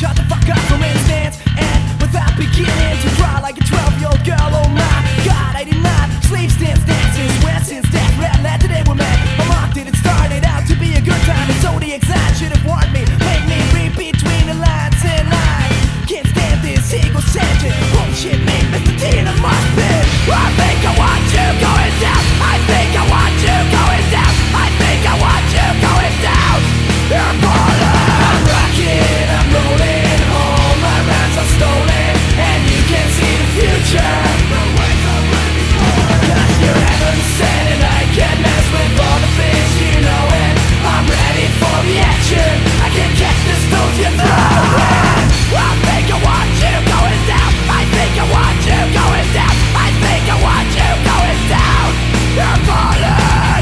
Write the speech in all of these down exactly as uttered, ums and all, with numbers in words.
shut the fuck up for instance. And without beginning to cry like a twelve-year-old girl, oh my God, I did not sleep since dances. When since that red letter they were met, I mocked it, it started out to be a good time. And so the exam should have warned me, made me read between the lines and lines. Can't stand this egocentric bullshit, me, Mister T in a mosh pit. I think I want you going down. I think I want you going down. I think I want you going down. You're falling. I'm rocking, I'm rolling. All my rhymes are stolen, and you can see the future. The ways are ready for it. Cause you're heaven sent, and I can't mess with all the things you know. And I'm ready for the action. I can catch the stones you're throwing. I think I want you going down. I think I want you going down. I think I want you going down. You're falling.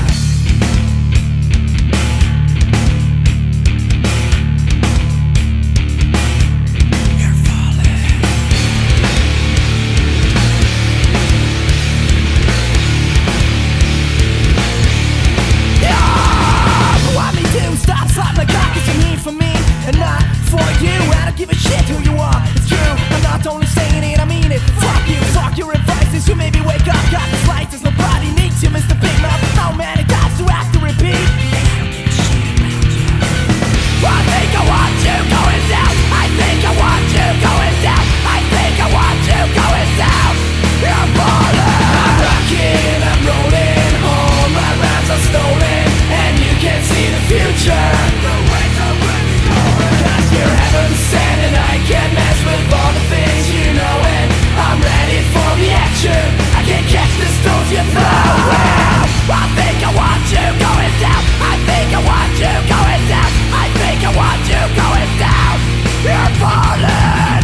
And not for you, I don't give a shit who you are. It's true, I'm not only saying it, I mean it. Fuck you, fuck your advices. You made me wake up, got the slices. Nobody needs you, Mister Big Mouth. How many times do I have to repeat? I don't give a shit about you. I think I want you going down. I think I want you going down. I think I want you going down. You're falling. I'm rocking, I'm rolling. All my rhymes are stolen, and you can't see the future. The ways are ready. Cause you're heaven sent, and I can't mess with all the things you know. And I'm ready for the action. I can catch the stones you're throwing. I think I want you going down. I think I want you going down. I think I want you going down. You're falling.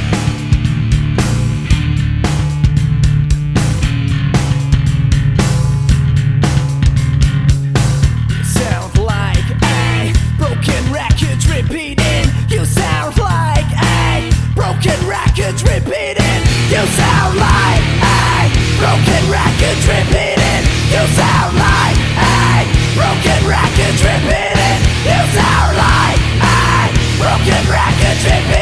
You sound like a broken record repeating. You sound like a broken record repeating. You sound like a broken record repeating. You sound like a broken record repeating. You sound like a broken record repeating.